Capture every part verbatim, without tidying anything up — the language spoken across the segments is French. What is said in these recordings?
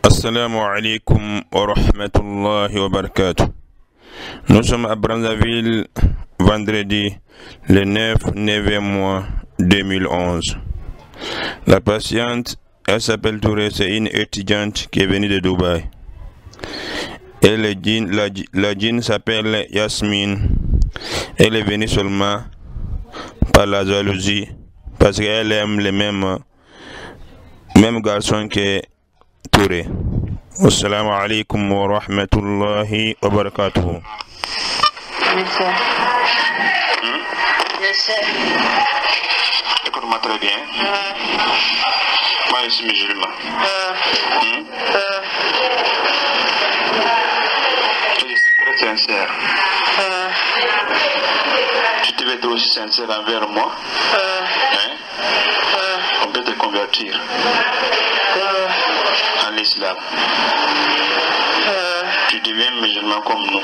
Assalamu alaikum wa rahmatullahi wa barakatuh. Nous sommes à Brazzaville, vendredi le neuf neuvième mois deux mille onze. La patiente, elle s'appelle Touré, c'est une étudiante qui est venue de Dubaï. Et le djinn, la, la djinn s'appelle Yasmine. Elle est venue seulement par la jalousie, parce qu'elle aime les mêmes, mêmes garçons que Touré. Assalamu alaikum wa rahmatullahi wa barakatuh. Je sais. Hmm? Je sais. Écoute-moi très bien. Euh. Moi, je suis musulman. Euh. Hmm? Euh. Je suis très sincère. Euh. Tu devais être aussi sincère envers moi. Euh. Hein? Euh. On peut te convertir Euh. en l'islam. Euh. Tu deviens musulman comme nous.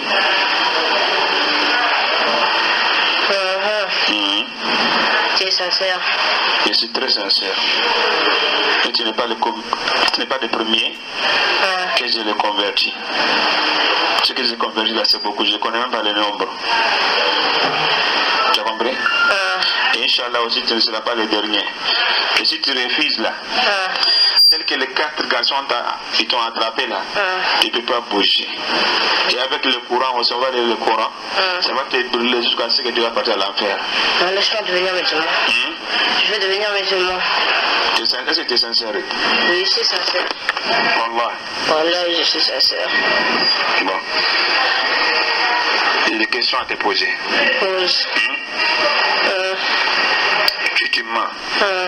Euh. Hmm? Tu es sincère. Je suis très sincère. Et tu n'es pas le, tu n'es pas le premier Euh. que je l'ai converti. Ce que j'ai converti là, c'est beaucoup. Je ne connais même pas le nombre. Tu as compris? Euh. Et Inch'Allah aussi, tu ne seras pas le dernier. Et si tu refuses là, Euh. tel que les quatre garçons qui t'ont attrapé là, Euh. tu ne peux pas bouger. Et avec le courant, on va lire le courant, Euh. ça va te brûler jusqu'à ce que tu vas partir à l'enfer. Non, laisse-moi devenir musulman. Hmm? Je veux devenir musulman. Est-ce que tu es sincère? Oui, je suis sincère. Wallah. Voilà, je suis sincère. Bon. J'ai des questions à te poser. Pause. Hmm? Euh. Si tu mens, Euh.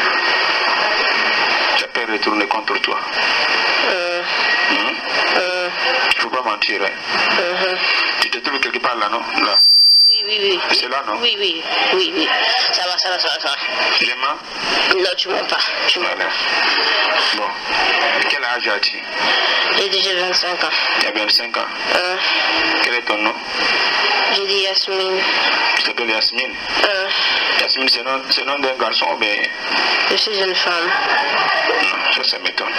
ça peut retourner contre toi. Euh. Hmm? Euh. Il ne faut pas mentir. Hein? Euh. Tu te trouves quelque part là, non? Là. Oui, oui, oui. C'est là, non? Oui, oui, oui, oui. Ça va, ça va, ça va, ça va. Je mens? Non, tu mens pas. Tu mens. Voilà. Bon. Quel âge as-tu? J'ai déjà vingt-cinq ans. Tu as vingt-cinq ans. Euh. Quel est ton nom? J'ai dit Yasmine. Tu t'appelles Yasmine? Euh. Yasmine, c'est le nom d'un garçon, mais... Je suis une femme. Non, ça, ça m'étonne.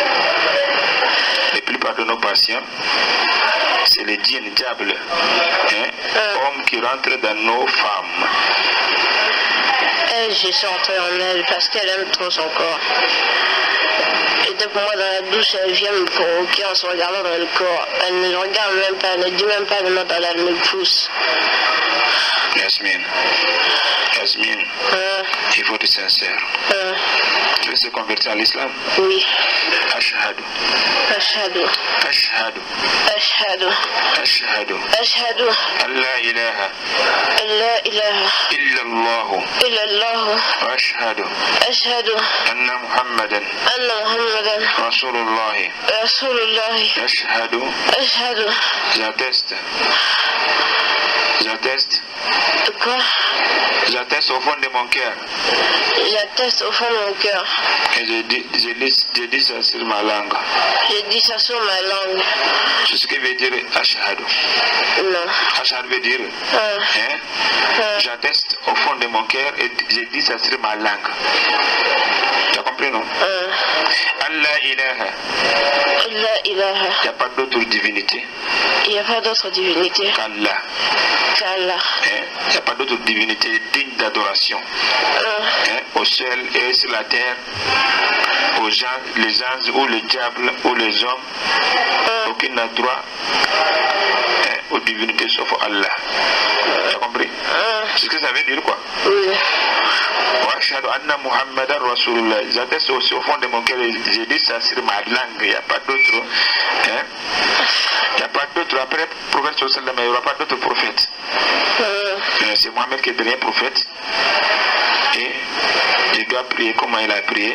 La plupart de nos patients, c'est les djinns, les diables, hein? Euh. Hommes qui rentrent dans nos femmes. Elle, je suis entrée en elle parce qu'elle aime trop son corps. Et donc moi dans la douche, elle vient me provoquer en se regardant dans le corps. Elle ne regarde même pas, elle ne dit même pas le nom, elle me pousse. Yasmine, Yasmine, Euh. il faut être sincère. Euh. Tu veux se convertir à l'islam? Oui. Ashhadu, Ashhadu. Ashhadu, Ashhadu. Ashhadu, Ashhadu. Allah ilaha, La ilaha illallahu, illallah. Ashhadu, Ashhadu. anna Muhammadan, Anna Muhammadan. Rasulullahi, Rasulullah. Ashhadu, Ashhadu. j'atteste, j'atteste, Quoi? j'atteste au fond de mon cœur. J'atteste au fond de mon cœur. Et je dis, je dis, je dis ça sur ma langue. Je dis ça sur ma langue. C'est ce qui veut dire Ashhadu. Non. Ashhadu veut dire, Euh. hein? Euh. J'atteste au fond de mon cœur et je dis ça sur ma langue. Tu as compris, non? Euh. Allah ilaha. La ilaha. Il n'y a pas d'autre divinité Il n'y a pas d'autre divinité qu'Allah. qu'Allah. Hein? Il n'y a pas d'autre divinité digne d'adoration. Euh. Hein? Au ciel et sur la terre, aux gens, les anges ou les diables ou les hommes, Euh. aucun n'a droit, hein, aux divinités sauf Allah. Tu as compris? Euh. C'est ce que ça veut dire, quoi? Oui. Wa ashhadu anna Muhammadan Rasulullah. J'atteste aussi au fond de mon cœur, j'ai dit ça sur ma langue, il n'y a pas d'autre. Hein? Il n'y a pas d'autre. Après le prophète, il n'y aura pas d'autre prophète. Euh. Euh, C'est Mohammed qui est le dernier prophète. Et je dois prier comment il a prié.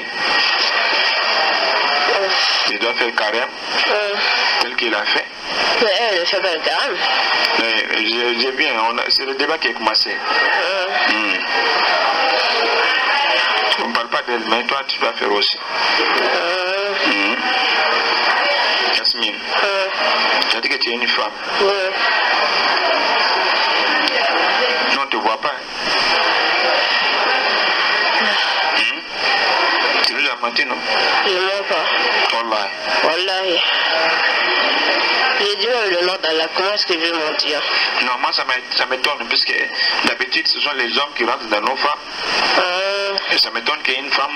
Euh. Je dois faire le carême Euh. tel qu'il a fait. Mais elle ne fait pas le carême. Mais j'ai j'ai bien, on a- c'est le débat qui a commencé. Euh. Hmm. On ne parle pas d'elle, mais toi tu dois faire aussi. Euh. Hmm. Yasmine, Euh. tu as dit que tu es une femme. Ouais. Non, on ne te voit pas. Hmm. Tu nous as menti, non? Je ne mens pas. Wallah. Voilà, Allah. Comment est-ce que je vais mentir? Non, moi ça m'étonne, puisque d'habitude ce sont les hommes qui rentrent dans nos femmes. Euh... Et ça m'étonne qu'une femme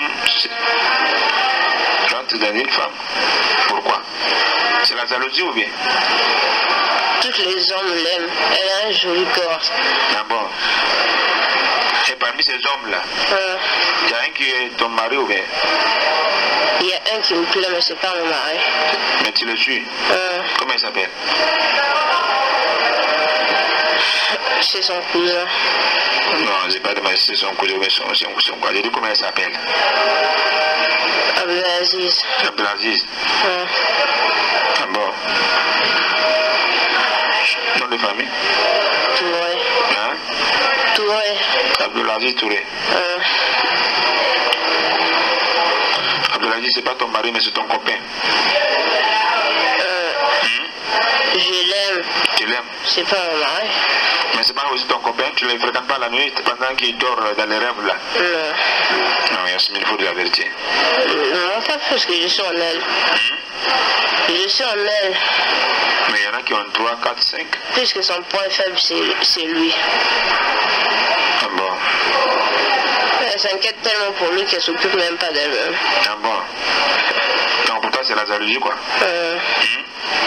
rentre dans une femme. Pourquoi? C'est la jalousie ou bien? Tous les hommes l'aiment. Elle a un joli corps. Ah bon? Et parmi ces hommes-là, euh... il y a un qui est ton mari ou bien? Il y a un qui me plaît, mais c'est pas mon mari. Mais tu le suis? euh... Comment il s'appelle? C'est son cousin. Non, j'ai pas demandé si c'est son cousin, mais son, son, son cousin. J'ai dit comment il s'appelle? Abdelaziz. Abdelaziz. Euh... Ah bon? Nom de famille? Touré. Hein? Touré. Abdelaziz Touré. Euh... Abdelaziz, c'est pas ton mari, mais c'est ton copain. Euh... Hmm? Je l'aime. Tu l'aimes? C'est pas mon mari. Mais c'est pas aussi ton copain, tu ne le fréquentes pas la nuit pendant qu'il dort dans les rêves là? Non. Non, Yasmine, il faut de la vérité. Non, pas parce que je suis en elle. Hmm? Je suis en elle. Mais il y en a qui ont trois, quatre, cinq. Puisque son point faible, c'est lui. Ah bon? Elle s'inquiète tellement pour lui qu'elle s'occupe même pas d'elle-même. Ah bon? Donc pour toi, c'est la jalousie quoi? Euh... Hmm?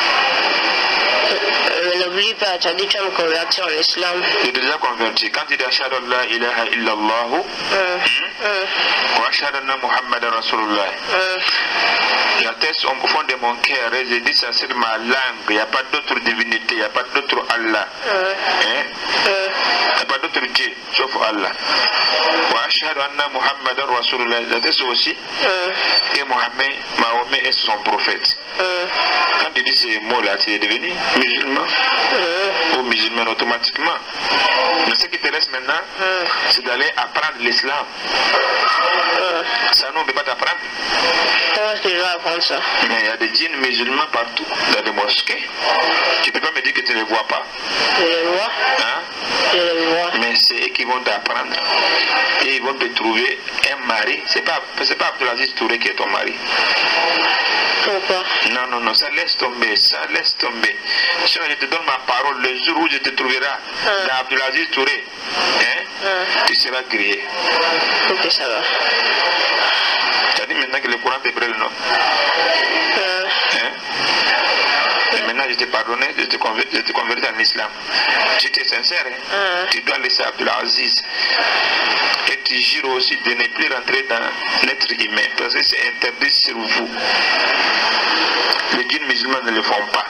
Mais n'oublie pas, tu as dit que tu vas me convertir en islam. Tu es déjà converti. Quand tu dis Ashhadu an la ilaha illallah wa ashhadu anna Muhammadan Rasulullah, j'atteste au fond de mon cœur et je dis ça sur ma langue. Il n'y a pas d'autre divinité, il n'y a pas d'autre Allah. Hein? Il n'y a pas d'autre Dieu sauf Allah. Wa ashhadu anna Muhammadan Rasulullah, j'atteste aussi que Mohammed, Mahomet est son prophète. Quand tu dis ces mots-là, tu es devenu musulman ou musulman automatiquement. Mais ce qui te reste maintenant, c'est d'aller apprendre l'islam. Ça, nous, on ne peut pas t'apprendre. Comment est-ce que je vais apprendre ça? Mais il y a des djinns musulmans partout, dans les mosquées. Tu ne peux pas me dire que tu ne les vois pas. Je les vois. Hein? Je les vois. Mais c'est eux qui vont t'apprendre. Et ils vont te trouver un mari. Ce n'est pas, pas Abdelaziz Touré qui est ton mari. Pourquoi? Non, non, non, ça laisse tomber, ça laisse tomber. Si je te donne ma parole, le jour où je te trouverai hein? dans Abdelaziz Touré, hein, hein? Tu seras grillé. Ok, ça va. Tu as dit maintenant que le courant te brûle, non? Euh... Hein? Et maintenant, je t'ai pardonné, je te convertis, je te convertis en islam. Tu es sincère, hein? Euh... Tu dois laisser Abdelaziz. Et tu jures aussi de ne plus rentrer dans l'être humain, parce que c'est interdit sur vous. Les djinns musulmans ne le font pas.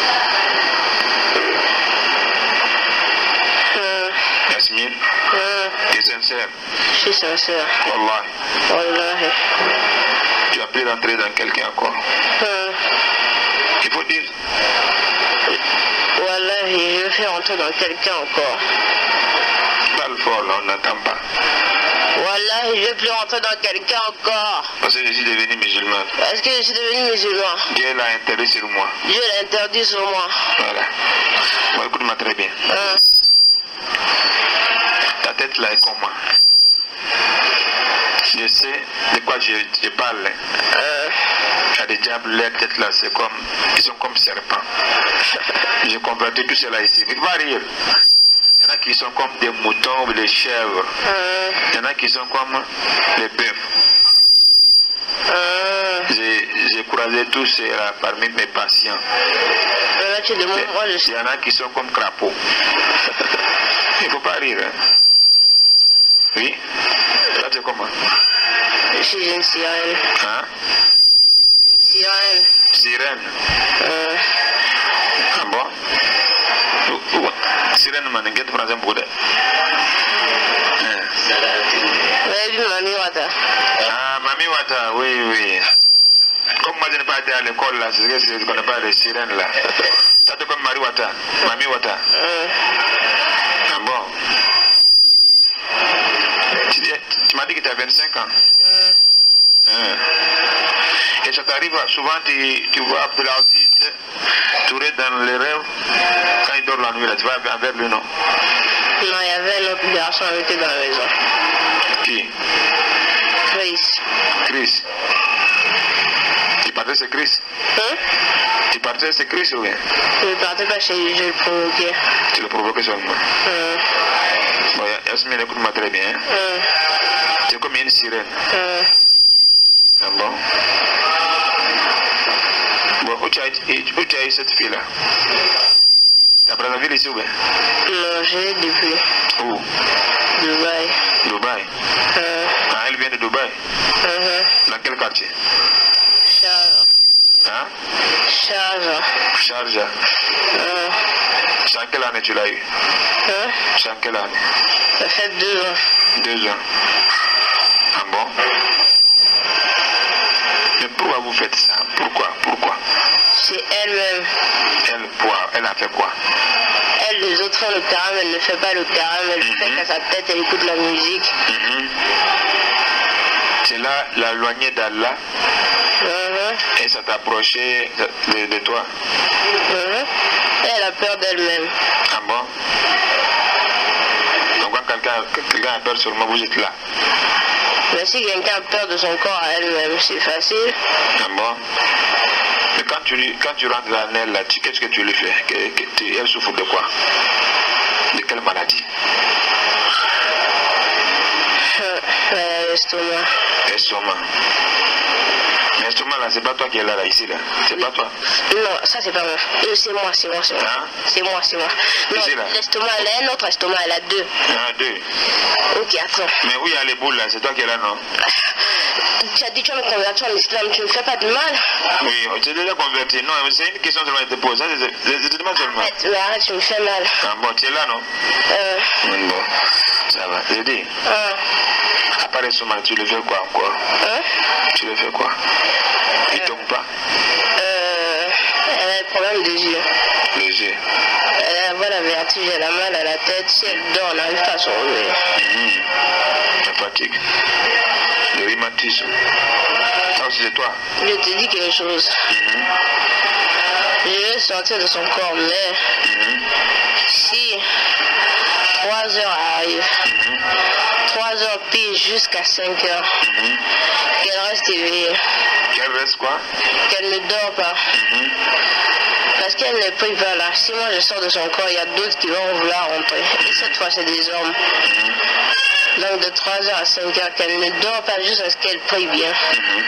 Euh... Yasmine, euh... tu es sincère? Je suis sincère. Wallah. Wallahi. Tu vas plus rentrer dans quelqu'un encore. Euh... Il faut dire. Wallahi, je vais faire rentrer dans quelqu'un encore. Parle fort, là, on n'entend pas. Wallahi, je vais plus rentrer dans quelqu'un encore. Parce que je suis devenu musulman. Parce que je suis devenu musulman. Dieu l'a interdit sur moi. Dieu l'a interdit sur moi. Voilà. Bon, écoute-moi très bien. Euh... Ta tête là est comment? Je sais de quoi je, je parle. Euh... Il y a des diables, les têtes là, c'est comme, ils sont comme serpents. J'ai converti tout cela ici. Mais il va rire. Il y en a qui sont comme des moutons ou des chèvres. Euh... Il y en a qui sont comme les bœufs. Euh... J'ai croisé tous cela parmi mes patients. Euh, là, tu demandes, moi, je sais. Il y en a qui sont comme crapauds. Il ne faut pas rire. Hein? Oui? Là, c'est comment? Je suis une sirène. Hein? Sirène. Sirène. Euh... Ah bon? Sirène, man, inquiète français beaucoup de. Ouais, vu Mami Wata. Ah, Mami Wata, oui, oui. Comme moi, je n'ai pas été à l'école là, c'est ce que je ne connais pas les sirènes là. Ça te comme Mami Wata. Mami Wata. Euh... Ah bon? Tu, tu m'as dit que tu as vingt-cinq ans. Euh... Hein. Et ça t'arrive souvent, tu, tu vois Abdelaziz Touré dans les rêves, quand il dort la nuit, là, tu vas vers lui, non? Non, il y avait un autre garçon avec lui dans la maison. Qui? Chris. Chris. Tu parlais de Chris? Hein? Tu partais c'est Chris ou bien? Je ne partais pas chez lui, je le provoquais. Tu le provoquais seulement. Hum. Bon, Yasmine, écoute-moi très bien. Hum. Tu es comme une sirène. Hum. Ah bon? Bon, où tu as, où tu as eu cette fille-là? À Brazzaville ici ou bien? Non, je l'ai depuis. Où? Dubaï. Dubaï. Hum. Ah, elle vient de Dubaï? Hum. Dans quel quartier? Charge. Hein? Charge. Sharjah. Hum. C'est en quelle année tu l'as eu? Hein? C'est en quelle année? Ça fait deux ans. Deux ans. Ah bon? Mais pourquoi vous faites ça? Pourquoi? Pourquoi? C'est elle-même. Elle, quoi? Elle a fait quoi? Elle, les autres font le carême, elle ne fait pas le carême, elle Mhm. fait qu'à sa tête, elle écoute la musique. Mhm. C'est là l'éloigner d'Allah Mhm. et ça t'a approché de, de, de toi. Mhm. Elle a peur d'elle-même. Ah bon? Donc quand quelqu'un quelqu'un a peur seulement, vous êtes là. Mais si quelqu'un a peur de son corps à elle-même, c'est facile. Ah bon? Mais quand tu, quand tu rentres dans elle, là, tu- qu'est-ce que tu lui fais? Que, que tu- elle souffre de quoi? De quelle maladie? Elle a l'estomac. Estomac. Mais estomac là, c'est pas toi qui es là, là ici là. C'est pas toi. Non, ça c'est pas moi. Euh, C'est moi, c'est moi, c'est moi. Hein? C'est moi, c'est moi. Non, Ici, là. l'estomac, elle a un autre estomac, elle a deux. Un, deux. Ok, attends. Mais où il y a les boules là? C'est toi qui es là, non? Tu as dit tu vas me convertir en islam, tu ne me fais pas de mal. Oui, tu es déjà converti. Non, c'est une question seulement que je te pose. Ça, c'est- c'est- c'est demande seulement. Arrête, mais arrête, tu me fais mal. Ah bon, tu es là, non? Euh, Bon, ça va. Je dis, hein, à part l'estomac, tu le fais quoi encore? hein, Tu le fais quoi? Il tombe pas? euh, elle a des problèmes de yeux. Les yeux. Elle a voilà, la vertige, elle a mal à la tête. Si elle dort, elle n'arrive pas à se relever. Mhm. La fatigue. Le rhumatisme. Ça aussi c'est toi. Je te dis quelque chose. Mhm. Je vais sortir de son corps, mais Mhm. si trois heures arrivent, Mhm. trois heures pile jusqu'à cinq heures, Mhm. qu'elle reste éveillée, Quel reste quoi? qu'elle ne dort pas. Mhm. Parce qu'elle ne prie pas là. Si moi je sors de son corps, il y a d'autres qui vont vouloir rentrer. Et cette fois, c'est des hommes. Donc de trois heures à cinq heures, qu'elle ne dort pas jusqu'à ce qu'elle prie bien. Mhm.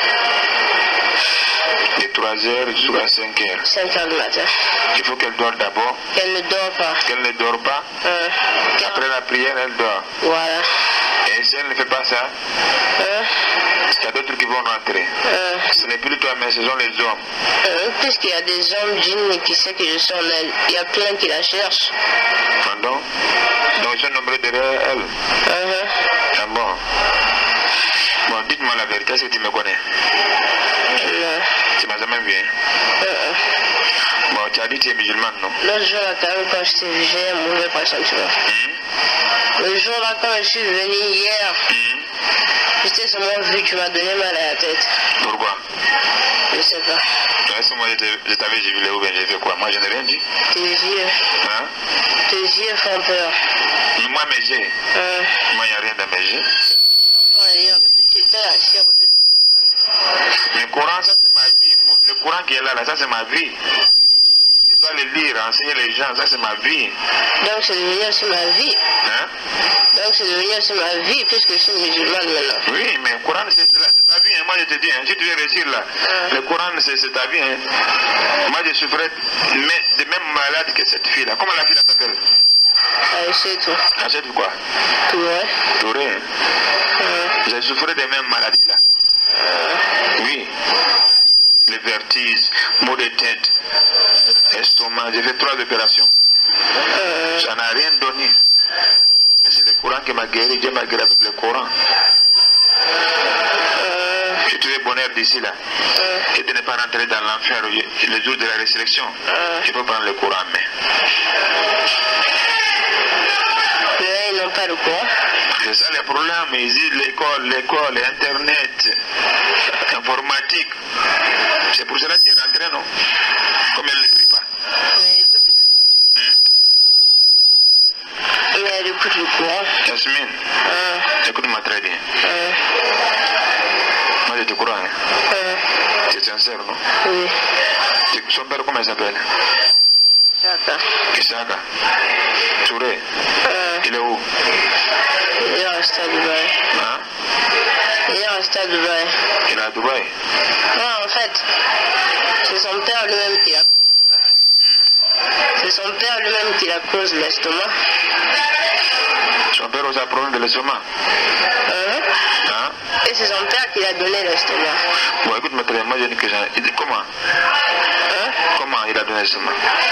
De trois heures jusqu'à cinq heures. cinq heures du matin. Il faut qu'elle dort d'abord. Qu'elle ne dort pas. Qu'elle ne dort pas. Hein. Qu'elle- Après la prière, elle dort. Voilà. Et si elle ne fait pas ça, Hein. il y a d'autres qui vont rentrer. Hein. Ce n'est plus toi, mais ce sont les hommes. Hein. Puisqu'il y a des hommes djinns qui savent que je suis en elle, il y a plein qui la cherchent. Pardon? Donc ils sont nombreux derrière elle. Hein. Ah bon? Bon, dites-moi la vérité, est-ce que tu me connais? Non. Tu m'as jamais vu, hein? Hein. Bon, tu as dit que tu es musulmane, non? L'autre jour là, quand même, quand je t'ai vu, j'ai un mauvais pressentiment. Hum? Le jour là, quand je suis venu hier, Hum? je t'ai seulement vu, tu m'as donné mal à la tête. Pourquoi? Je sais pas. Est-ce que moi je te- je t'avais jubilé ou bien j'ai fait quoi? Moi je n'ai rien dit. Tes yeux, Hein? tes yeux font peur. Moi mes yeux. Hein. Moi il n'y a rien dans mes yeux. Tu étais assis à côté. Le Coran, ça c'est ma vie. Moi, le Coran qui est là, là, ça c'est ma vie. Je dois le lire, enseigner les gens, ça c'est ma vie. Donc c'est devenu aussi ma vie. Hein? Donc c'est devenu aussi ma vie puisque je suis musulmane maintenant. Oui, mais le Coran c'est c'est la- c'est ta vie. Hein. Moi je te dis, hein, si tu veux réussir là, le Coran c'est c'est ta vie. Hein. Moi je souffrais de même de même malade que cette fille là. Comment la fille là s'appelle? Ah, c'est tout. Elle s'appelle quoi? Tout, ouais. Touré. Hein. J'ai souffert des mêmes maladies là. Oui. Les vertiges, maux de tête, estomac. J'ai fait trois opérations. Hein. Ça n'a rien donné. Mais c'est le Coran qui m'a guéri. Dieu m'a guéri avec le Coran. Je trouvais bonheur d'ici là. Et de ne pas rentrer dans l'enfer le jour de la résurrection. Il faut prendre le Coran en main. Mais ils n'ont pas le courant. C'est ça le problème. Ils disent l'école, l'école, Internet, informatique. C'est pour cela qu'il est rentré, non? Comme elle ne prie pas. Hein? Mais elle écoute le courant. Yasmine, Hein. écoute-moi très bien. Hein. Moi je te crois. Hein? Hein. Tu es sincère, non? Oui. Tu- Son Son père, comment il s'appelle? Isaka. Isaka. Touré. Euh, Il est où? il est resté à Dubaï. Hein? Il est resté à Dubaï. Il est à Dubaï. Non, en fait, c'est son père lui-même qui a C'est son père lui-même qui a cause l'estomac. Son père aussi a problème de l'estomac. Hein? Hein? Et c'est son père qui lui a donné l'estomac. Bon, écoute, maître, moi j'ai une question. Il dit comment? Hein? Comment il a donné l'estomac?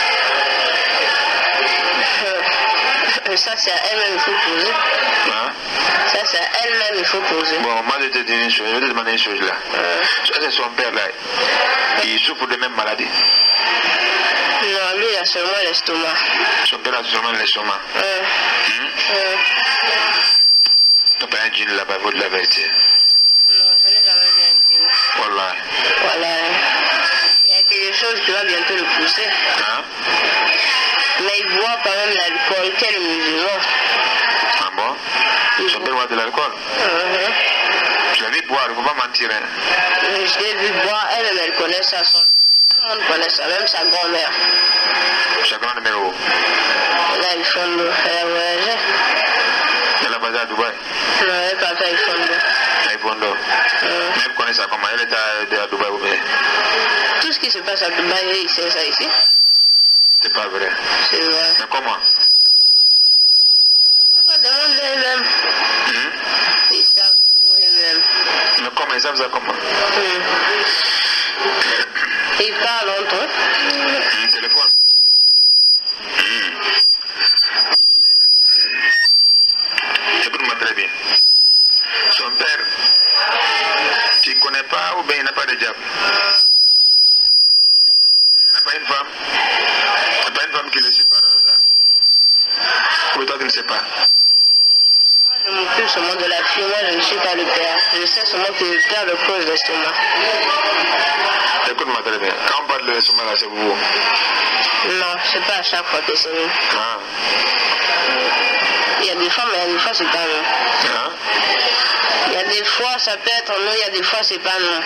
Euh, ça, c'est à elle-même il faut poser. Hein? Ça, c'est à elle-même il faut poser. Bon, moi je te dis une chose, je vais te demander une chose là. Euh, Ça, c'est son père là. Il souffre de même maladie. non, lui, il a seulement l'estomac. Son père a seulement l'estomac. Euh, Hum? euh, T'as pas un djinn là-bas, vaut de la vérité. non, je n'ai jamais vu un djinn. Voilà. Voilà. Il y a quelque chose qui va bientôt le pousser. Hein? Mais il boit quand même l'alcool. Quel musulman. Ah bon? Son père boit de l'alcool. Euh, Je l'ai vu boire, il ne faut pas mentir. Hein? je l'ai vu boire. Elle-même, elle connaît ça. Son... Tout le monde connaît ça, même sa grand-mère. Chacun numéro. Là, ils font de l'eau. Elle a voyagé. Elle a basé à Dubaï. Non, elle est partie à Ifondo. À Ifondo. Euh, Mais elle connaît ça comment? Elle était à, à Dubaï ou bien? tout ce qui se passe à Dubaï, il sait ça ici. C'est pas vrai. C'est vrai. Mais comment? On peut pas demander elle-même. Hum? Ils savent pour eux-mêmes. Mais comment? Ils savent ça comment? Hum. Ils parlent entre eux. Hum, téléphone. Hum. Écoute-moi très bien. Son père, tu ne connais pas ou bien il n'a pas de diable? Il n'a pas une femme? Il n'a pas une femme qui le suit par hasard? Ou toi tu ne sais pas? Je m'occupe seulement de la fille, moi je ne suis pas le père. Je sais seulement que le père le cause l'estomac. Écoute-moi très bien. Quand on parle de l'estomac là, c'est vous? Non, c'est pas à chaque fois que c'est nous. Ah. Il y a des fois, mais il y a des fois c'est pas nous. Hein? Il y a des fois ça peut être nous, il y a des fois c'est pas nous.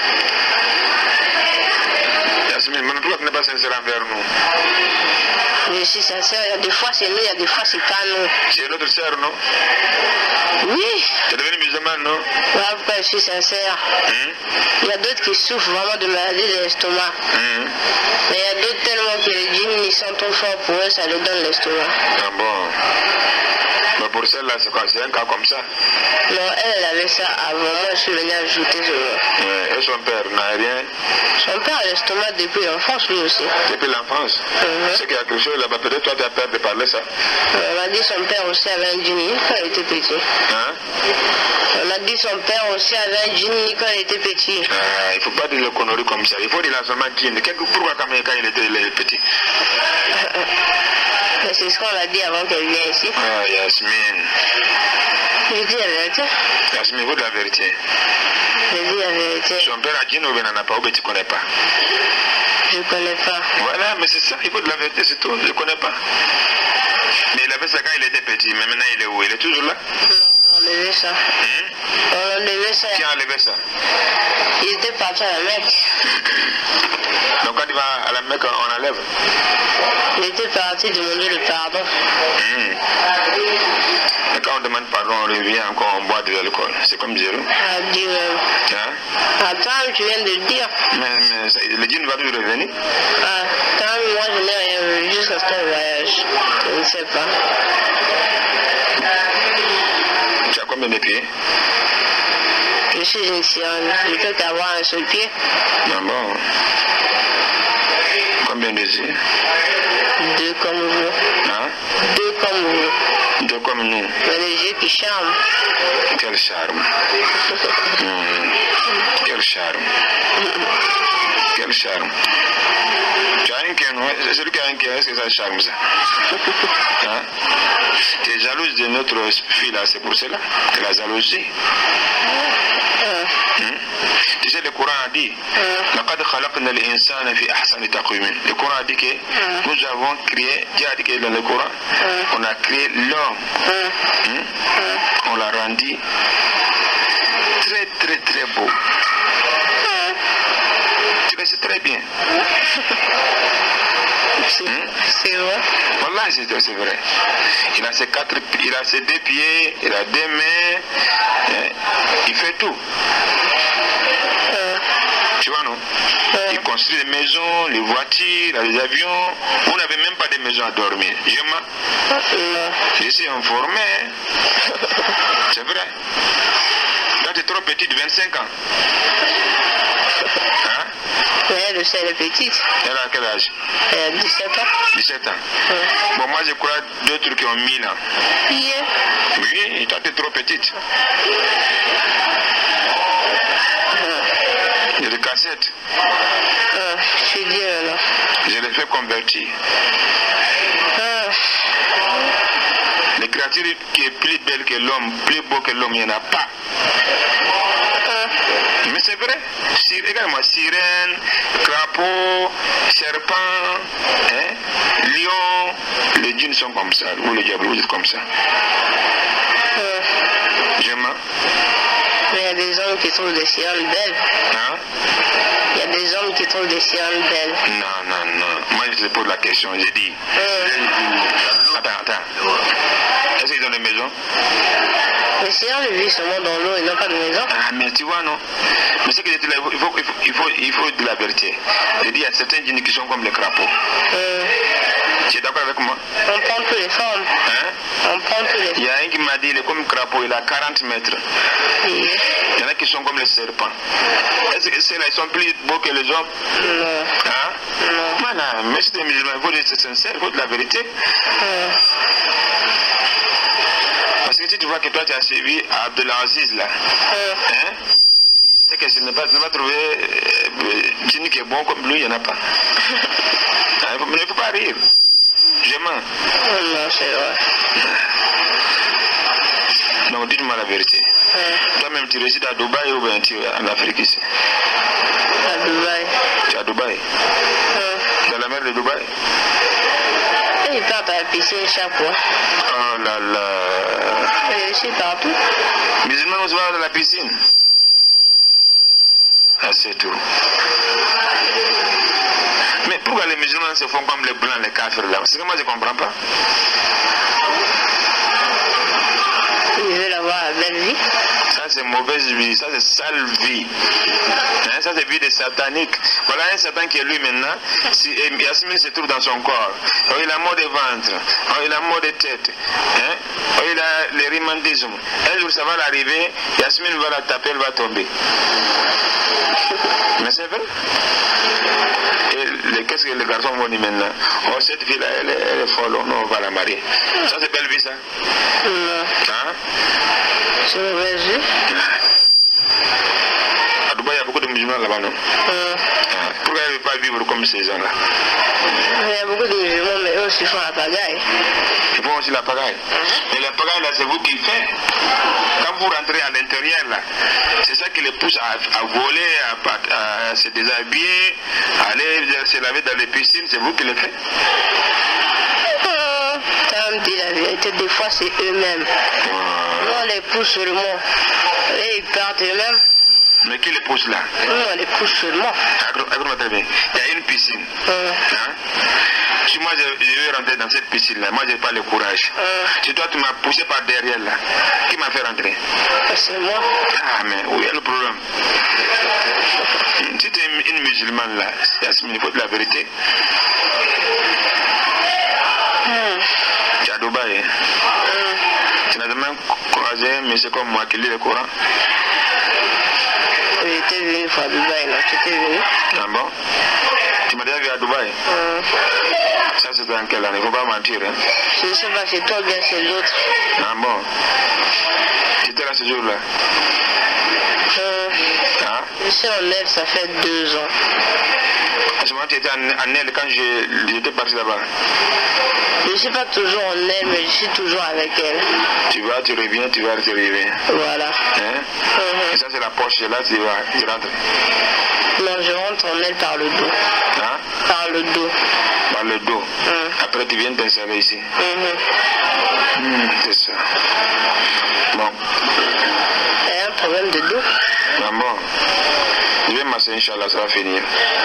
Yasmine, mais pourquoi tu n'es pas sincère envers nous? Je suis sincère, il y a des fois c'est nous, il y a des fois c'est pas nous. C'est notre sœur, non? Oui, Tu es devenu musulman, non? voilà pourquoi je suis sincère. Hum? Il y a d'autres qui souffrent vraiment de maladies de l'estomac. Hum? Mais il y a d'autres tellement que les djinns ils sont trop forts pour eux, ça leur donne l'estomac. Ah bon? Mais pour celle-là, c'est quoi? C'est un cas comme ça? Non, elle, elle avait ça avant, moi je suis venu ajouter ce mot. Ouais. Et son père n'a rien Son père a l'estomac depuis l'enfance lui aussi. depuis l'enfance? Mhm. C'est qu'il y a quelque chose là-bas. Peut-être toi, tu as peur de parler ça. On m'a dit son père aussi avait un djinni quand il était petit. Hein? On m'a dit son père aussi avait un djinni quand il était petit. Ah, il ne faut pas dire le connerie comme ça. Il faut dire là seulement djinn. Pourquoi quand il était il était petit? Mais c'est ce qu'on a dit avant qu'elle vienne ici. Ah, Yasmine. Je dis la vérité. Yasmine, il faut de la vérité. Je dis la vérité. Son père a djinn ou bien n'en a pas ou bien tu ne connais pas? Je connais pas. Voilà, mais c'est ça. Il faut de la vérité, c'est tout. Je ne connais pas. Mais il avait ça quand il était petit. Mais maintenant, il est où? Il est toujours là? On a enlevé ça. Hum? On a enlevé ça. Qui a enlevé ça? Il était parti à la Mecque. Donc quand il va à la Mecque, on enlève. Il était parti demander le pardon. Mmh. Et quand on demande pardon, on revient encore, on boit de l'alcool. C'est comme zéro. Ah, Dieu même. Hein? Attends, tu viens de le dire. Mais, mais ça- le djinn va toujours revenir. Ah, quand moi je n'ai rien vu jusqu'à ce qu'on voyage. Je ne sais pas. Tu as combien de pieds? Je suis une sirène. Je peux qu'avoir un seul pied. Ah bon. Combien de yeux? Deux comme vous. Hein? Deux comme vous. Deux comme nous. Mais les yeux qui charment. Quel charme. Mmh. Quel charme. Quel charme. Tu as un cœur, non? C'est celui qui a un cœur, est-ce que ça charme ça? Hein? Tu es jalouse de notre fille là, c'est pour cela? C'est la jalousie. Hmm? Tu sais, le Coran a dit لقد خلقنا الإنسان في أحسن تقويم. Le Coran a dit que nous avons créé, Dieu a dit que dans le Coran, on a créé l'homme. Hmm? On l'a rendu très très très beau. Tu c'est très bien. C'est hmm? vrai. Voilà, c'est vrai. Il a ses quatre, il a ses deux pieds, il a deux mains, hein? Il fait tout. Euh. Tu vois, non? Euh. Il construit des maisons, les voitures, les avions. Vous n'avez même pas de maison à dormir. Je m'en... Je suis informé. C'est vrai. Toi, tu es trop petite, vingt-cinq ans. Hein? Oui, elle aussi, elle est petite. Elle a quel âge? Elle a dix-sept ans. dix-sept ans. Ouais. Bon, moi, je crois d'autres qui ont mille ans. Yeah. Oui, toi, tu es trop petite. Il y a des cassettes. Ah, je dis alors. Je les fais convertir. Ah. Les créatures qui est plus belle que l'homme, plus beau que l'homme, il n'y en a pas. Ah. Mais c'est vrai. Regarde-moi, sirène, crapaud, serpent, hein, lion, les djinns sont comme ça, ou les diables, vous êtes comme ça. Ah. Je mens. Mais il y a des hommes qui trouvent des sirènes belles. Hein? Il y a des hommes qui trouvent des sirènes belles. Non, non, non. Moi, je te pose la question, j'ai dit. Ah. Attends, attends. Est-ce qu'ils ont des maisons? Les sirènes vivent seulement dans l'eau, ils n'ont pas de maison. Ah, mais tu vois, non? Mais c'est que il faut, il, faut, il, faut, il faut de la vérité. Je dis, il y a certains djinns qui sont comme les crapauds. Euh. Tu es d'accord avec moi? On prend toutes les formes. Hein? On prend toutes les formes. Il y a un qui m'a dit, il est comme crapaud, il a quarante mètres. Oui. Il y en a qui sont comme les serpents. Est-ce que ceux-là, ils sont plus beaux que les hommes? Non. Hein? Non. Voilà, mais c'est des musulmans, il faut être sincère, il faut de la vérité. Euh. Parce que si tu vois que toi, tu as suivi Abdelaziz là, Euh. hein? Et que je n'ai pas, pas trouvé euh, djinn qui est bon comme lui, il n'y en a pas. Hein, il ne faut pas rire. Je mens. Non, c'est vrai. Donc dites-moi la vérité. Euh. Toi-même, tu résides à Dubaï ou bien tu es en Afrique ici? À Dubaï. Tu es à Dubaï? Euh. Dans la mer de Dubaï? Et ils partent à la piscine chaque fois. Oh là là. Et je suis partout. Musulmans, on se va dans la piscine. Ah, c'est tout. Mais pourquoi les musulmans se font comme les blancs, les kafirs là? Parce que moi je ne comprends pas. Ils veulent avoir la belle vie. Ça c'est mauvaise vie, ça c'est sale vie. Hein, ça c'est vie de satanique. Voilà un satan qui est lui maintenant. Si Yasmine se trouve dans son corps, oh, il a mort de ventre, oh, il a mort de tête, hein? Oh, il a le rhumatisme. Un jour ça va l'arriver, Yasmine va la taper, elle va tomber. Mais c'est vrai. Et qu'est-ce que les garçons vont dire maintenant? Oh, cette fille-là, elle, elle est folle, non, on va la marier. Ça c'est belle vie ça? Non. Hein? C'est mauvaise vie. À Dubaï, il y a beaucoup de musulmans là-bas, non? Euh. Pourquoi ils ne veulent pas vivre comme ces gens-là? Il y a beaucoup de musulmans, mais eux aussi font la pagaille. Ils font aussi la pagaille. Mais la pagaille, là, c'est vous qui faites. Quand vous rentrez à l'intérieur, là, c'est ça qui les pousse à, à voler, à, à, à se déshabiller, à aller se laver dans les piscines, c'est vous qui le faites. Quand on dit la vérité, des fois c'est eux-mêmes. Nous on les pousse seulement. Et ils partent eux-mêmes. Mais qui les pousse là? Nous on les pousse seulement. Il y a une piscine. Euh. Hein? Si moi je, je veux rentrer dans cette piscine là, moi je n'ai pas le courage. Euh. Si toi tu m'as poussé par derrière là, qui m'a fait rentrer? C'est moi. Ah mais où est le problème? Si tu es une musulmane là, Yasmine, il faut de la vérité. Hmm. Tu es à Dubaï, hein? Hmm. Tu n'as jamais croisé un monsieur comme moi qui lit le Coran? J'étais venu une fois à Dubaï, non? Tu étais venu? Ah bon? Tu m'as déjà vu à Dubaï? Hmm. Ça c'est dans quelle année? Il ne faut pas mentir, hein? Je ne sais pas, c'est toi ou bien c'est l'autre. Ah bon? Tu étais là ce jour-là? Hmm. Hein? Je suis en aide, ça fait deux ans. À ce moment tu étais en, en aile quand j'étais parti là-bas? Je ne suis pas toujours en elle, mais je suis toujours avec elle. Tu vas, tu reviens, tu vas, tu reviens. Voilà. Hein? Mm-hmm. Et ça c'est la poche, là tu vas, tu rentres. Non, je rentre en elle par le dos. Hein? Par le dos. Par le dos. Mm. Après tu viens t'installer ici. Mm-hmm. Mmh, c'est ça. Bon. Elle a un problème de dos. Ah bon. Je vais m'asseoir. commencer, Inch'Allah, ça va finir.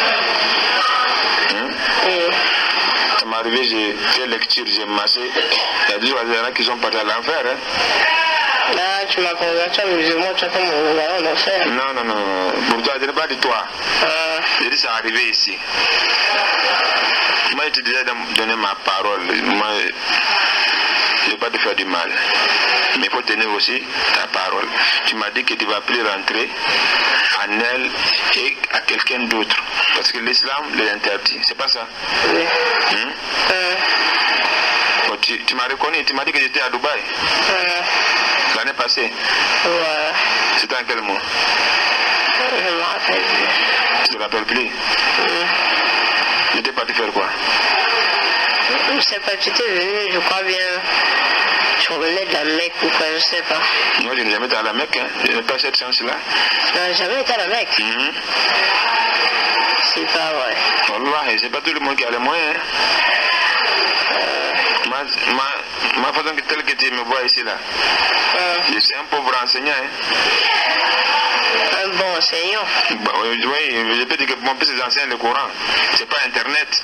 Hein? Mm. Ça m'est arrivé, j'ai fait lecture, j'ai massé. Il y a des gens qui sont partis à l'enfer. Hein? Ah, tu m'as présenté un musulman, tu as comme on va en enfer. Non, non, non. Pour toi, je ne pas de toi. Ah. J'ai dit, ça arrivé ici. Moi, je te disais de donner ma parole. Moi, je ne vais pas te faire du mal. Mais il faut tenir aussi ta parole. Tu m'as dit que tu ne vas plus rentrer en elle et à quelqu'un d'autre. Parce que l'islam l'interdit. C'est pas ça? Oui. Hmm? Ah. Bon, tu tu m'as reconnu, tu m'as dit que j'étais à Dubaï. Ah. L'année passée. Ouais. C'était en quel mois? Je me rappelle plus. Tu ne te rappelles plus? Mm. J'étais parti faire quoi? Je sais pas, tu étais venu, je crois bien, sur le net de la Mecque ou quoi, je sais pas. Moi, je n'ai jamais été à la Mecque, hein. Je n'ai pas cette chance-là. Non, jamais été à la Mecque. Mm-hmm. C'est pas vrai. Wallah, c'est pas tout le monde qui a les moyens. Hein. Euh, Ma, ma, ma façon que telle que tu me vois ici là, euh, je suis un pauvre enseignant. Hein. un bon enseignant. Bah, oui, oui, je peux dire que mon fils enseigne le Coran. C'est pas Internet.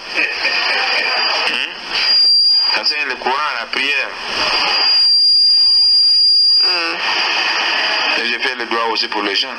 Hmm? Enseigne le Coran, la prière. Mm. Et j'ai fait le doigt aussi pour les gens.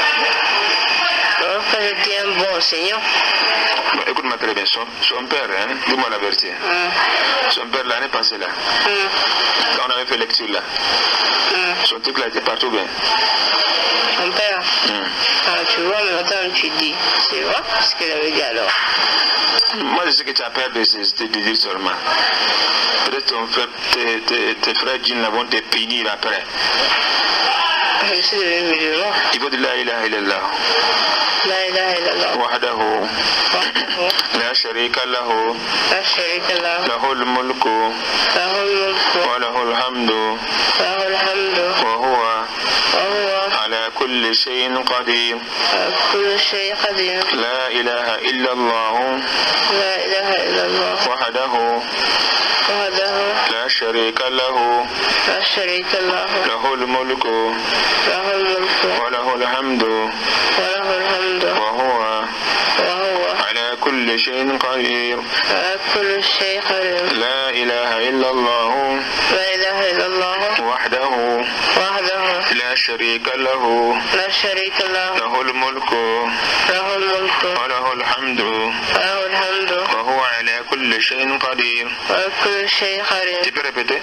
Donc, quand je dis un bon enseignant. Bon, écoute-moi très bien, son, son père, hein, dis-moi la vérité. Mm. Son père l'année passée là, Mm. quand on avait fait lecture là, Mm. son truc là était partout bien. Mon père. Hmm. Ah, tu vois, maintenant tu dis. C'est vrai ce qu'elle avait dit alors. Moi je sais que tu as peur de, de, de dire seulement. Peut-être ton frère, tes, tes, tes frères djinns vont te punir après. Je suis devenu musulman. Il faut dire la ilaha illallah. La ilaha illallah. Wahdahu. Wahdahu. La sharika lahu. La sharika lahu. Lahul mulku. Lahul mulku. Wa lahul hamdu. Lahul hamdu. Wa huwa. Wa huwa. Ala kulli shay'in qadir. على كل شيء قدير. لا إله إلا الله. لا إله إلا الله. وحده. وحده. لا شريك له. لا شريك له. له الملك. له الملك. وله الحمد. وله الحمد. وهو. وهو. على كل شيء قدير. على كل شيء قدير. لا إله إلا الله. لا إله إلا الله. وحده. وحده. لا شريك له. لا شريك له. له الملك. له الملك. وله الحمد. وله الحمد. وهو على كل شيء قدير. وعلى كل شيء قدير. Tu peux répéter?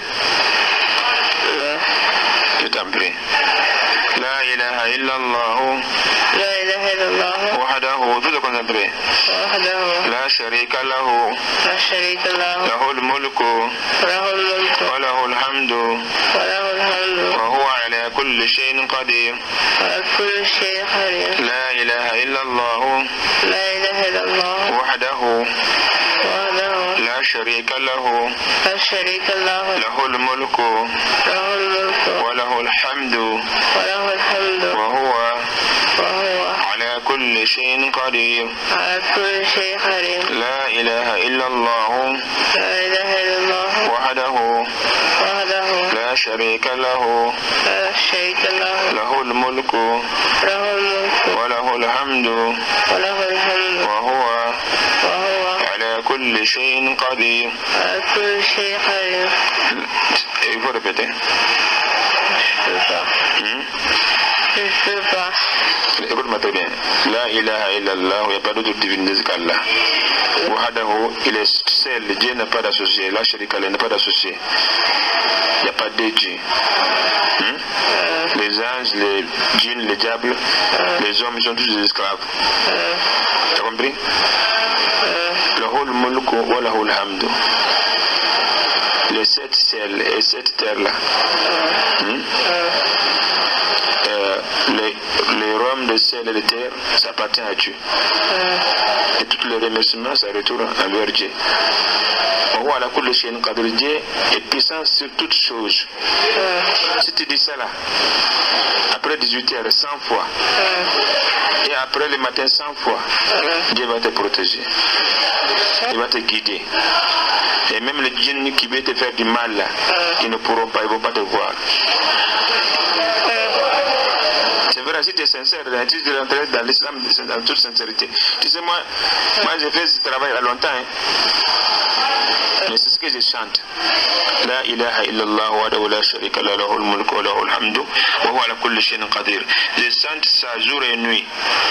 Je t'en prie. لا إله إلا الله. لا إله إلا الله. وحده. Tout le concentrer. وحده. لا شريك له. لا شريك له. له الملك. له الملك. وله الحمد. وله الحمد. وهو على كل شيء قدير. وعلى كل شيء قدير. لا إله إلا الله. لا إله إلا الله. وحده. وحده. لا شريك له. لا شريك له. له الملك. له الملك. وله الحمد. وله الحمد. وهو وهو على كل شيء قدير. على كل شيء قدير. لا إله إلا الله. لا إله إلا الله. وحده. وحده. لا شريك له. لا شريك له. له الملك. له الملك. وله الحمد. وله الحمد. وهو وهو على كل شيء قدير. على كل شيء قدير. Il faut répéter. Je peux pas. Hmm? Je peux pas. Écoute-moi très bien. La ilaha illallah, il n'y a pas d'autre divinité qu'Allah. Wahadahu, il est seul, Dieu n'a pas d'associé. La sharika n'a pas d'associé. Il n'y a pas de Dieu. Hmm? Euh, Les anges, les djinns, les diables, euh, les hommes, ils sont tous des esclaves. euh, Tu as compris? euh, Lahul mulku wa lahul hamdu. Les sept ciels et sept terres là. Hmm? euh, Euh, les, les royaumes des ciels et des terres, ça appartient à Dieu. euh, Et tous les remerciements, ça retourne à leur Dieu. Voilà, pour le chien cadre Dieu est puissant sur toutes choses. euh, Si tu dis ça là, après dix-huit heures, cent fois, euh, et après le matin, cent fois, euh, Dieu va te protéger. Il va te guider. Et même les djinns qui veulent te faire du mal là, ils ne pourront pas, ils ne vont pas te voir. C'est vrai, si tu es sincère, tu es rentré dans l'islam dans toute sincérité. Tu sais, moi, moi j'ai fait ce travail il y a longtemps. Hein. Mais c'est ce que je chante. La ilaha illallah wa la sharika la lahul mulku wa lahul hamdu wa huwa ala kulli shay'in qadir. Je chante ça jour et nuit.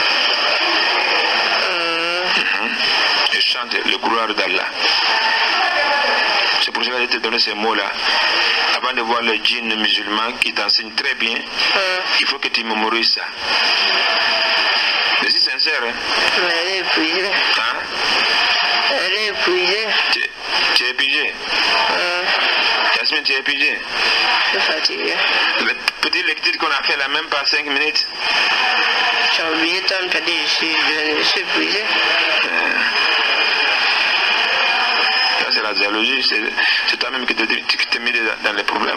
Mm-hmm. Je chante le gloire d'Allah. C'est pour ça que je te donne ces mots-là. Avant de voir les djinns musulmans qui t'enseignent très bien, mm. il faut que tu mémorises ça. Je suis sincère. Hein? Mais elle est épuisée. Hein? Elle est épuisée. Tu, tu es épuisé? Mm. Yasmine, tu es épuisé? Je suis fatiguée. La petite lecture qu'on a fait là, même pas cinq minutes. J'ai oublié tant de dire je suis, je suis épuisé. Euh. C'est la dialogie, c'est toi-même qui t'es mis dans les problèmes.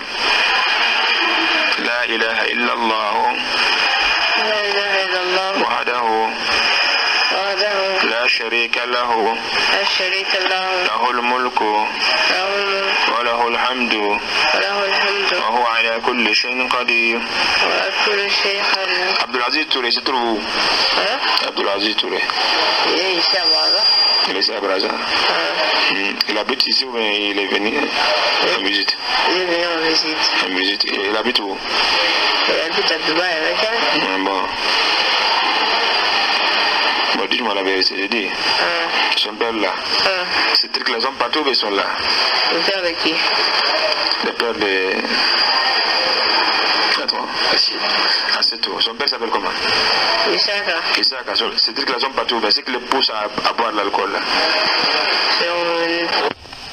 La ilaha illallah. La ilaha illallah. Wahdahu. Wahdahu. La sharika lahu. La sharika lahu. Lahul mulku. Lahul mulku. Wa lahul hamdu. Wa lahul hamdu. Wa huwa ala kulli shay'in qadir. Wa ala kulli shay'in qadir. Abdulaziz Touré, c'est trouve où? Hein? Abdulaziz Touré. Il est ici à Brazza. Il est ici à Brazza. Hein? Mmh. Il habite ici ou bien il est venu en visite? Il est venu en visite. En visite. Et il habite où? Il habite à Dubaï avec elle. Mmh, bon. Bon, dis-moi la vérité, j'ai dit. Hein? Son père là. Hein? Ces trucs là sont partout où ils sont là. Le père de qui? Le père de... Attends, ah, c'est tout. Son père s'appelle comment? Isaka. Isaka. Ces trucs là sont partout, mais c'est qui le pousse à, à boire de l'alcool là. C'est un...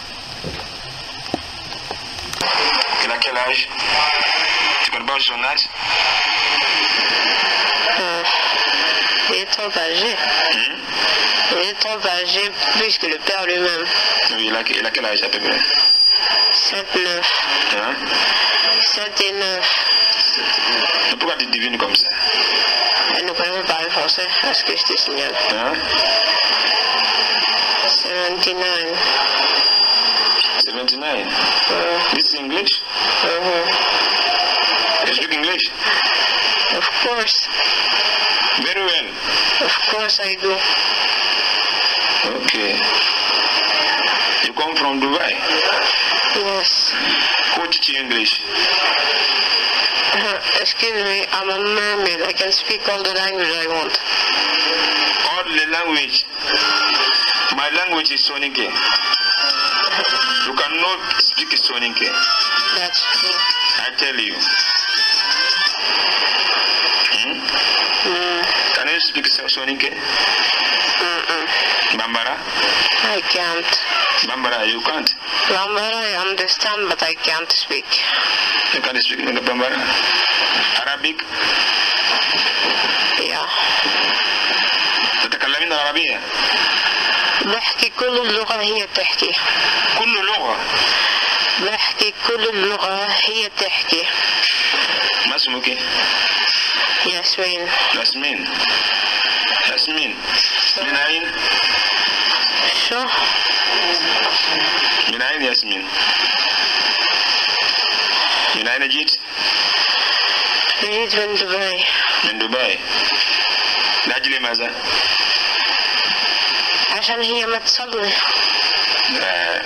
Il a quel âge? Tu connais pas son âge? Euh, il est trop âgé. Hmm? Il est trop âgé plus que le père lui-même. Oui, il a, il a quel âge à peu près? sept neuf. Hein? sept et neuf. Pourquoi tu devines comme ça? Elle ne connaît pas parler français, à ce que je te signale. Hein? seventy-nine. seventy-nine? Uh, This is English? Uh-huh. You speak English? Of course. Very well. Of course I do. Okay. You come from Dubai? Yes. Who teach you English? Uh, excuse me, I'm a mermaid. I can speak all the language I want. All the language? My language is Soninke. You cannot speak Soninke. That's true. I tell you. Hmm? Mm. Can you speak Soninke? Mm-mm. Bambara? I can't. Bambara, you can't? Bambara I understand, but I can't speak. You can't speak Bambara? Arabic? Yeah. تتكلمين العربية؟ بحكي كل اللغة هي تحكي. كل لغة؟ بحكي كل اللغة هي تحكي. ما اسمك؟ ياسمين. ياسمين. ياسمين. من أين؟ شو؟ من أين ياسمين؟ من أين جيت؟ جيت من دبي. من دبي. لأجل ماذا؟ عشان هي ما تصلي. لا.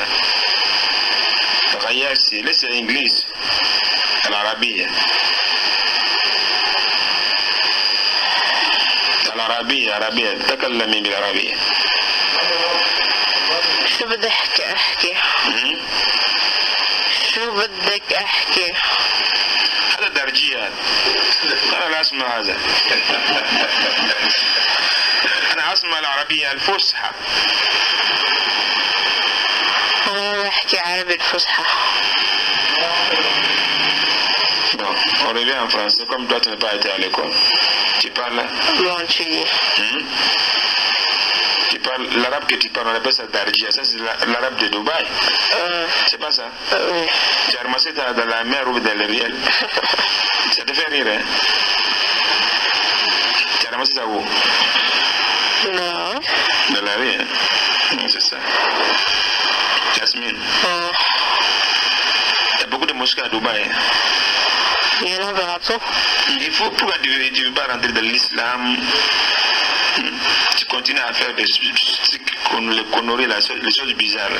غيرتي ليس إنجليز العربية. العربية عربية تكلمي بالعربية. شو بدك أحكي؟ شو بدك أحكي؟ هذا درجيات. أنا لا أسمع هذا. أنا أسمع العربية الفصحى. أنا بحكي عربي الفصحى. Bon, on revient en français comme toi tu n'as pas été à l'école. Tu parles? Non, tu dis. Hmm? Tu parles l'arabe que tu parles, on appelle ça Darjia. Ça c'est l'arabe de Dubaï. Euh, c'est pas ça? Euh, oui. Tu as ramassé dans, dans la mer ou dans le riel? Ça te fait rire, hein? Tu as ramassé ça où? Non. Dans la rue, hein? C'est ça. Yasmine. Euh. Il y a beaucoup de mosquées à Dubaï. Hein? Il y en a partout. Il faut, pourquoi tu ne veux pas rentrer dans l'islam? Tu continues à faire des les conneries, les choses bizarres.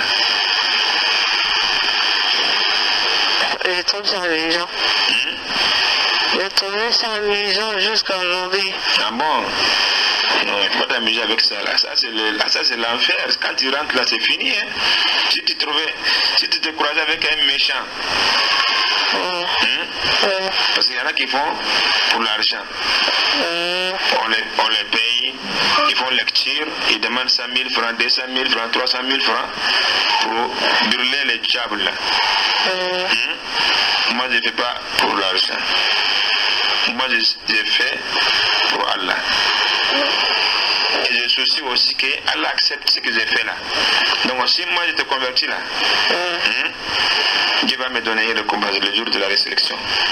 Je trouve ça amusant. Hmm? Je trouve ça amusant jusqu'à aujourd'hui. Ah bon? Non, il faut pas t'amuser avec ça. Là, ça c'est l'enfer. Quand tu rentres là, c'est fini. Hein? Si tu trouvais, si tu te croisais avec un méchant. Mmh. Hmm? Mmh. Parce qu'il y en a qui font pour l'argent. Mmh. On les, on les paye, ils font lecture, ils demandent cent mille francs, deux cent mille francs, trois cent mille francs pour brûler les diables. Mmh. Hmm? Moi, je ne fais pas pour l'argent. Moi, je, je fais pour Allah. Et je soucie aussi que Allah accepte ce que j'ai fait là. Donc, si moi je te convertis là, mmh. Hmm? Dieu va me donner le combat le jour de la résurrection.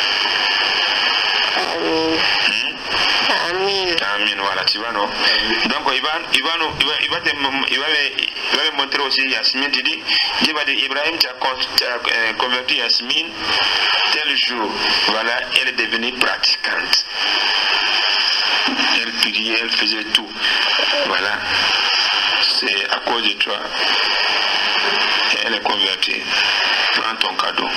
Amen. Hmm? Amen. Amen, voilà, tu vois, non? Donc, il va, il va, nous, il va, il va, te, il va, me, il va me montrer aussi Yasmine, tu dis, Dieu va dire, Ibrahim, tu as, tu as euh, converti Yasmine tel jour. Voilà, elle est devenue pratiquante. Elle priait, elle faisait tout. Voilà. C'est à cause de toi. Elle est convertie. Prends ton cadeau.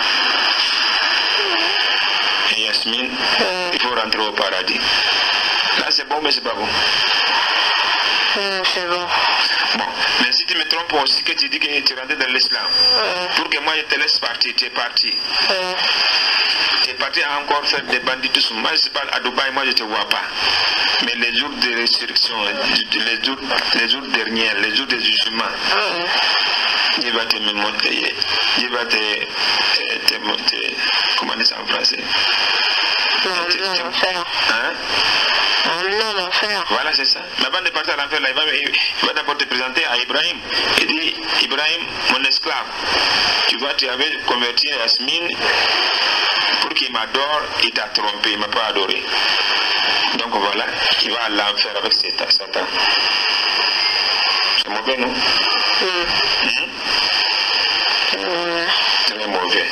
Et Yasmine, Mmh. il faut rentrer au paradis. Là, c'est bon, mais c'est pas bon. Mmh, c'est bon. Bon, mais si tu me trompes aussi que tu dis que tu rentres dans l'islam, Mmh. pour que moi je te laisse partir, tu es parti. Mmh. Tu es parti à encore faire des banditismes. Moi, je parle à Dubaï, moi je ne te vois pas. Mais les jours de résurrection, les jours, les jours derniers, les jours des jugements, Mmh. Dieu va te montrer, Dieu va te, te, te, te comment dire ça en français? Non, non, l'enfer. Hein? Non, l'enfer. Voilà, c'est ça. Mais avant de partir à l'enfer, il va, il va d'abord te présenter à Ibrahim. Il dit, Ibrahim, mon esclave, tu vois, tu avais converti Yasmine pour qu'il m'adore, il t'a trompé, il ne m'a pas adoré. Donc voilà, il va à l'enfer avec Satan. C'est mauvais, non? Mmh. Mmh? Mmh. Très mauvais.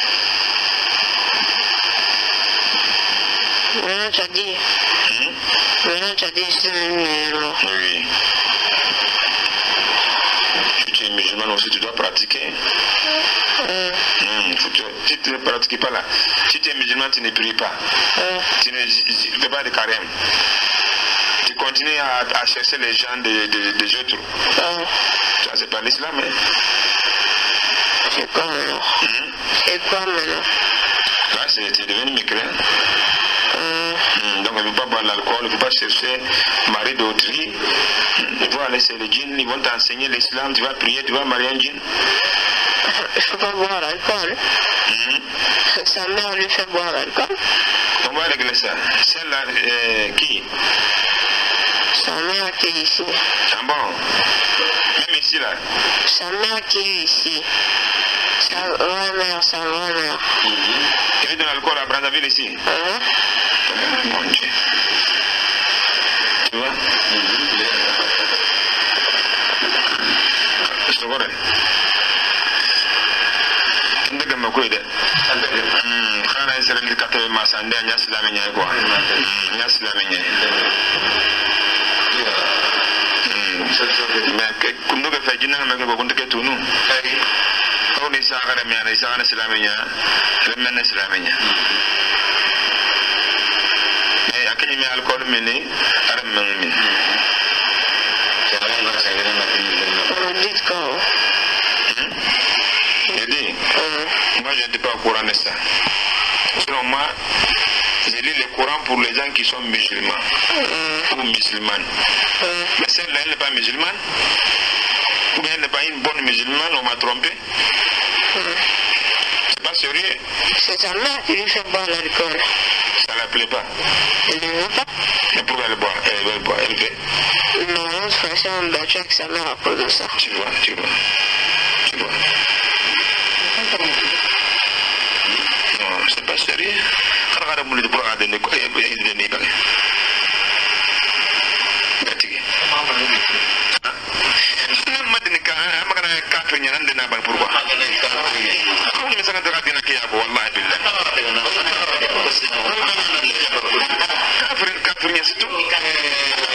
Maintenant, tu as dit. Mmh? Maintenant, tu as dit, c'est musulman. Oui. Si tu es musulman aussi, tu dois pratiquer. Mmh. Mmh. Tu, si tu ne pratiques pas là, si tu es musulman, tu ne pries pas. Mmh. Tu ne fais pas de carême. Tu continues à, à chercher les gens des de, de autres. Mmh. Ça, c'est pas l'islam, hein? C'est quoi maintenant? Mmh. C'est quoi maintenant? Là, c'est devenu mécréant. Mmh. Mmh. Donc, il ne faut pas boire l'alcool, il ne faut pas chercher mari d'autrui. Mmh. Il faut aller chez les djinns, ils vont t'enseigner l'islam, tu vas prier, tu vas marier un djinn. Il ne faut pas boire l'alcool. Mmh. Sa mère lui fait boire l'alcool. On va régler ça. Celle-là, euh, qui? Sa mère qui est ici. Ah bon? Même ici, là? Sa mère qui est ici. Sa vraie mère, sa vraie mère. Mmh. Il y a de l'alcool à Brazzaville ici? Mmh. Mon Dieu. Tu vois? C'est vrai. Ndega makoy de hmm xana sere li katé ma sande nya islami nya quoi nya islami nya hmm mais que kundu ga fejina ma ko kundu ke tunu ko ni sa gara mi ana sa ana islami nya le men islami nya mais akini mi alcool mini aram min On dit quoi? Il dit, moi je n'étais pas au courant de ça. Selon moi, je lis le Coran pour les gens qui sont musulmans mmh. ou musulmanes. Mmh. Mais celle-là, elle n'est pas musulmane. Ou bien elle n'est pas une bonne musulmane, on m'a trompé. Mmh. C'est pas sérieux. C'est sa mère qui lui fait boire l'alcool. Ça ne la plaît pas. Elle ne veut pas. Mais pourquoi elle boit? Elle veut boire, elle fait. Non, l'autre frère on battu avec sa mère à cause de ça. Tu vois, tu vois. Tu vois. Non, c'est pas sérieux. Regarde mon livre pour adonner quoi et donner quoi. Fatigué. Madine ka, magana kafir ñan dina ban pourquoi ko ñu sa dara dina ki yabo wallahi billah kafir kafir ñi surtout